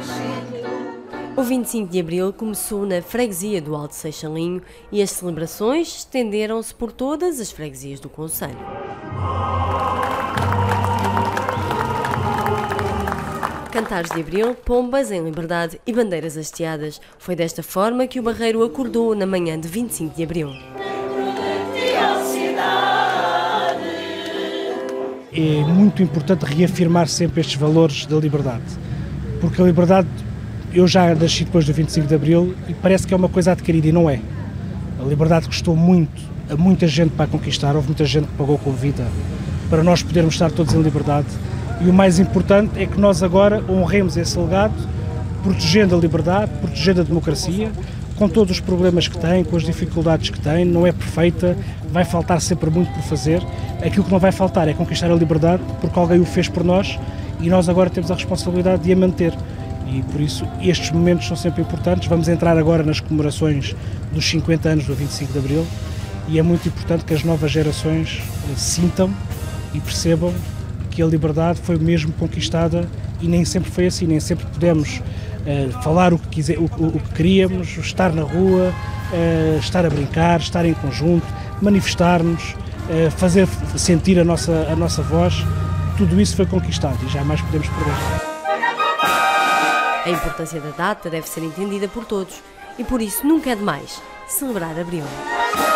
O 25 de Abril começou na freguesia do Alto Seixalinho e as celebrações estenderam-se por todas as freguesias do concelho. Cantares de Abril, pombas em liberdade e bandeiras hasteadas. Foi desta forma que o Barreiro acordou na manhã de 25 de Abril. É muito importante reafirmar sempre estes valores da liberdade, porque a liberdade, eu já nasci depois do 25 de Abril e parece que é uma coisa adquirida e não é. A liberdade custou muito a muita gente para conquistar, houve muita gente que pagou com vida para nós podermos estar todos em liberdade e o mais importante é que nós agora honremos esse legado, protegendo a liberdade, protegendo a democracia, com todos os problemas que tem, com as dificuldades que tem, não é perfeita, vai faltar sempre muito por fazer. Aquilo que não vai faltar é conquistar a liberdade porque alguém o fez por nós e nós agora temos a responsabilidade de a manter. E por isso estes momentos são sempre importantes. Vamos entrar agora nas comemorações dos 50 anos do 25 de Abril e é muito importante que as novas gerações sintam e percebam que a liberdade foi mesmo conquistada e nem sempre foi assim, nem sempre pudemos falar o que queríamos, estar na rua, estar a brincar, estar em conjunto, manifestar-nos, fazer sentir a nossa voz. Tudo isso foi conquistado e jamais podemos perder. A importância da data deve ser entendida por todos e por isso nunca é demais celebrar Abril.